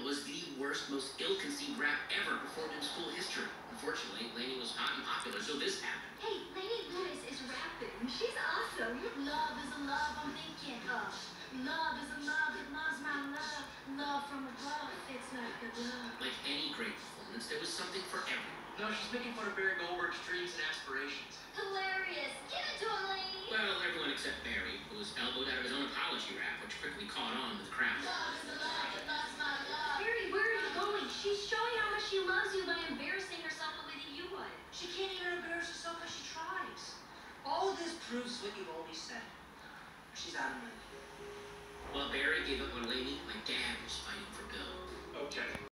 was the worst, most ill-conceived rap ever performed in school history. Unfortunately, Lainey was hot and popular, so this happened. Hey, Lainey Lewis is rapping. She's awesome. Love is a love I'm thinking of. Love is a love that loves my love. Love from above, it's like a glove. Like any great performance, there was something for everyone. No, she's making fun of Barry Goldberg's dreams and aspirations. Hilarious. Give it to him, Lainey. Well, everyone except Barry, who was elbowed out of his own apology rap, which quickly caught on with the crowd. Love is a love that loves my love. Barry, where are you going? She's showing how much she loves you by embarrassing herself the way that you would. She can't even embarrass herself as she tries. All of this proves what you've always said. She's out of money. Well, Barry gave up on Lainey, my dad was fighting for Bill. Okay.